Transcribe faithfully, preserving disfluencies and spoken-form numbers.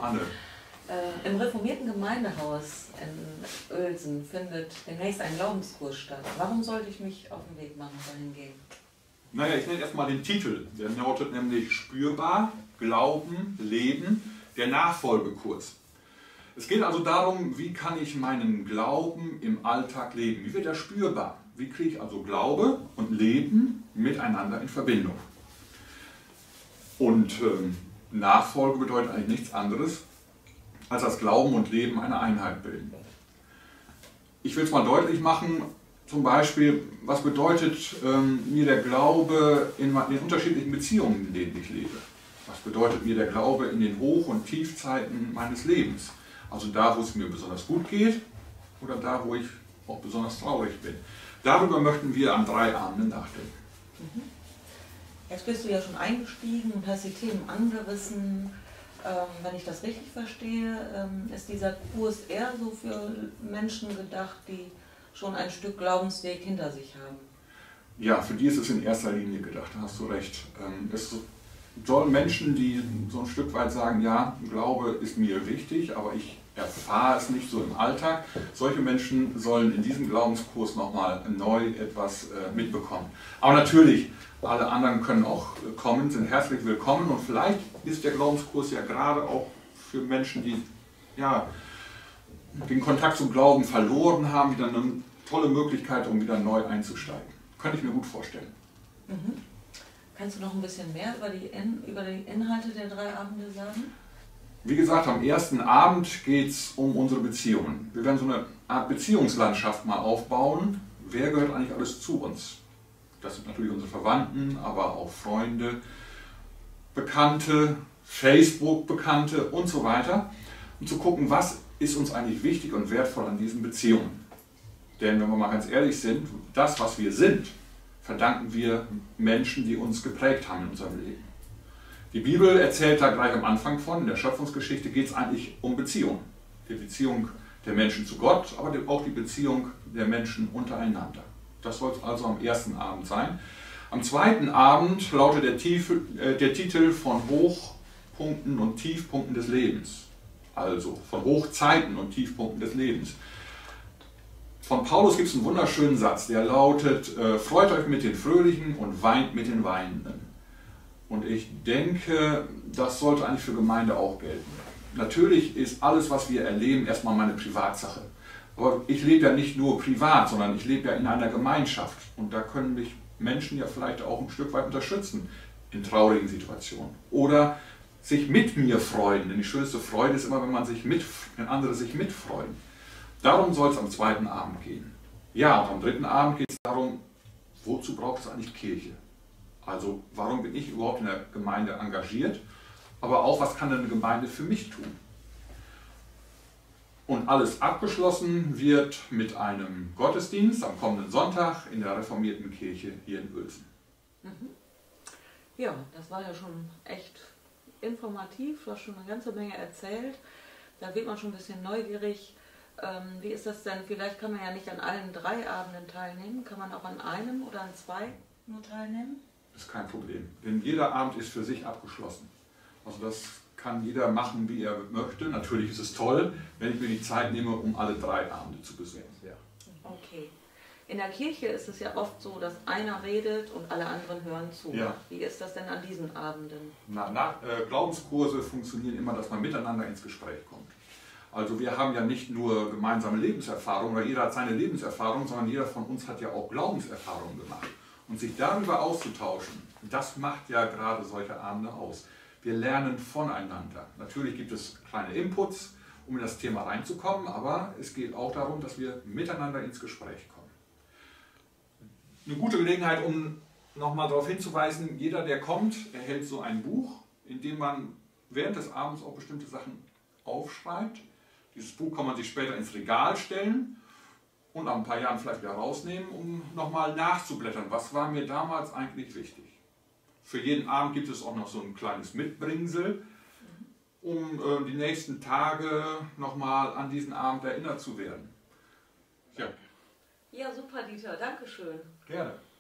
Anne. Äh, Im reformierten Gemeindehaus in Uelzen findet demnächst ein Glaubenskurs statt. Warum sollte ich mich auf den Weg machen, dahin gehen? Naja, ich nenne erstmal den Titel. Der lautet nämlich Spürbar, Glauben, Leben, der Nachfolgekurs. Es geht also darum, wie kann ich meinen Glauben im Alltag leben? Wie wird er spürbar? Wie kriege ich also Glaube und Leben miteinander in Verbindung? Und ähm, Nachfolge bedeutet eigentlich nichts anderes, als dass Glauben und Leben eine Einheit bilden. Ich will es mal deutlich machen, zum Beispiel, was bedeutet ähm, mir der Glaube in den unterschiedlichen Beziehungen, in denen ich lebe? Was bedeutet mir der Glaube in den Hoch- und Tiefzeiten meines Lebens? Also da, wo es mir besonders gut geht oder da, wo ich auch besonders traurig bin. Darüber möchten wir an drei Abenden nachdenken. Mhm. Jetzt bist du ja schon eingestiegen und hast die Themen angerissen. Ähm, wenn ich das richtig verstehe, ähm, ist dieser Kurs eher so für Menschen gedacht, die schon ein Stück Glaubensweg hinter sich haben. Ja, für die ist es in erster Linie gedacht, da hast du recht. Ähm, es sollen Menschen, die so ein Stück weit sagen, ja, Glaube ist mir wichtig, aber ich erfahre es nicht so im Alltag. Solche Menschen sollen in diesem Glaubenskurs nochmal neu etwas äh, mitbekommen. Aber natürlich, alle anderen können auch kommen, sind herzlich willkommen und vielleicht ist der Glaubenskurs ja gerade auch für Menschen, die ja, den Kontakt zum Glauben verloren haben, wieder eine tolle Möglichkeit, um wieder neu einzusteigen. Könnte ich mir gut vorstellen. Mhm. Kannst du noch ein bisschen mehr über die, In über die Inhalte der drei Abende sagen? Wie gesagt, am ersten Abend geht es um unsere Beziehungen. Wir werden so eine Art Beziehungslandschaft mal aufbauen. Wer gehört eigentlich alles zu uns? Das sind natürlich unsere Verwandten, aber auch Freunde, Bekannte, Facebook-Bekannte und so weiter. Um zu gucken, was ist uns eigentlich wichtig und wertvoll an diesen Beziehungen. Denn wenn wir mal ganz ehrlich sind, das, was wir sind, verdanken wir Menschen, die uns geprägt haben in unserem Leben. Die Bibel erzählt da gleich am Anfang von, in der Schöpfungsgeschichte geht es eigentlich um Beziehung. Die Beziehung der Menschen zu Gott, aber auch die Beziehung der Menschen untereinander. Das soll es also am ersten Abend sein. Am zweiten Abend lautet der, Tief, äh, der Titel von Hochpunkten und Tiefpunkten des Lebens. Also von Hochzeiten und Tiefpunkten des Lebens. Von Paulus gibt es einen wunderschönen Satz, der lautet, äh, freut euch mit den Fröhlichen und weint mit den Weinenden. Und ich denke, das sollte eigentlich für Gemeinde auch gelten. Natürlich ist alles, was wir erleben, erstmal meine Privatsache. Aber ich lebe ja nicht nur privat, sondern ich lebe ja in einer Gemeinschaft. Und da können mich Menschen ja vielleicht auch ein Stück weit unterstützen in traurigen Situationen. Oder sich mit mir freuen, denn die schönste Freude ist immer, wenn man sich mit, wenn andere sich mitfreuen. Darum soll es am zweiten Abend gehen. Ja, und am dritten Abend geht es darum, wozu braucht es eigentlich Kirche? Also warum bin ich überhaupt in der Gemeinde engagiert? Aber auch, was kann denn eine Gemeinde für mich tun? Und alles abgeschlossen wird mit einem Gottesdienst am kommenden Sonntag in der reformierten Kirche hier in Uelzen. Mhm. Ja, das war ja schon echt informativ, du hast schon eine ganze Menge erzählt. Da wird man schon ein bisschen neugierig. Ähm, wie ist das denn? Vielleicht kann man ja nicht an allen drei Abenden teilnehmen. Kann man auch an einem oder an zwei nur teilnehmen? Das ist kein Problem, denn jeder Abend ist für sich abgeschlossen. Also das kann jeder machen, wie er möchte. Natürlich ist es toll, wenn ich mir die Zeit nehme, um alle drei Abende zu besuchen. Ja. Okay. In der Kirche ist es ja oft so, dass einer redet und alle anderen hören zu. Ja. Wie ist das denn an diesen Abenden? Na, na, äh, Glaubenskurse funktionieren immer, dass man miteinander ins Gespräch kommt. Also wir haben ja nicht nur gemeinsame Lebenserfahrungen, oder jeder hat seine Lebenserfahrung, sondern jeder von uns hat ja auch Glaubenserfahrungen gemacht. Und sich darüber auszutauschen, das macht ja gerade solche Abende aus. Wir lernen voneinander. Natürlich gibt es kleine Inputs, um in das Thema reinzukommen, aber es geht auch darum, dass wir miteinander ins Gespräch kommen. Eine gute Gelegenheit, um nochmal darauf hinzuweisen, jeder, der kommt, erhält so ein Buch, in dem man während des Abends auch bestimmte Sachen aufschreibt. Dieses Buch kann man sich später ins Regal stellen und nach ein paar Jahren vielleicht wieder rausnehmen, um nochmal nachzublättern. Was war mir damals eigentlich wichtig? Für jeden Abend gibt es auch noch so ein kleines Mitbringsel, um äh, die nächsten Tage nochmal an diesen Abend erinnert zu werden. Ja. Ja, super, Dieter. Dankeschön. Gerne.